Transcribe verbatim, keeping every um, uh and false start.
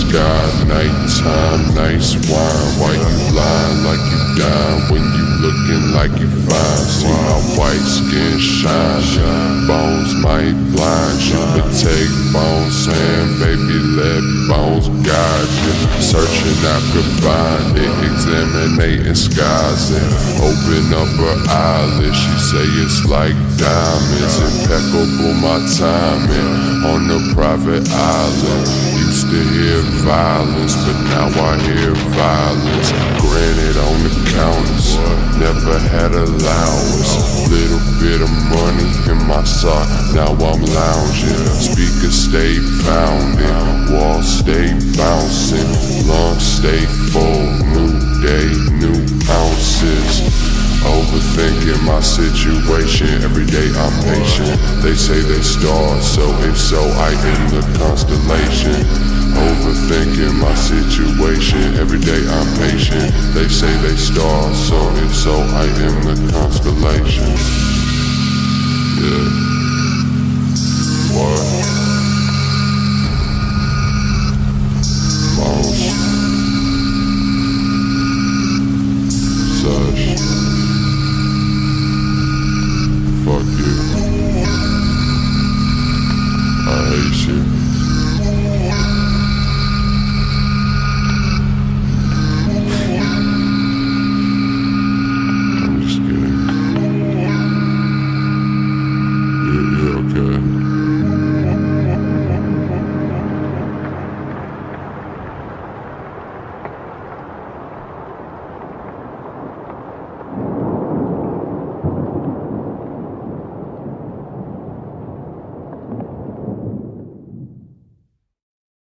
sky, nighttime, nice wine. Why you lying like you dying when you looking like you fine? See my white skin shine, bones might blind you, but take bones hand, baby, let bones guide you. Searching I could find it, examinating skies and open up her eyelids. She say it's like diamonds, impeccable my timing on a private island. Used to hear violence, but now I hear violence. Granted on the counters, never had allowance. Little bit of money in my sock, now I'm lounging. Speakers stay pounding, walls stay bouncing, lungs stay full. New day, new ounces. Overthinking my situation, every day I'm patient. They say they star, so if so, I am the constellation. Overthinking my situation, every day I'm patient. They say they star, so if so, I am the constellation. Yeah.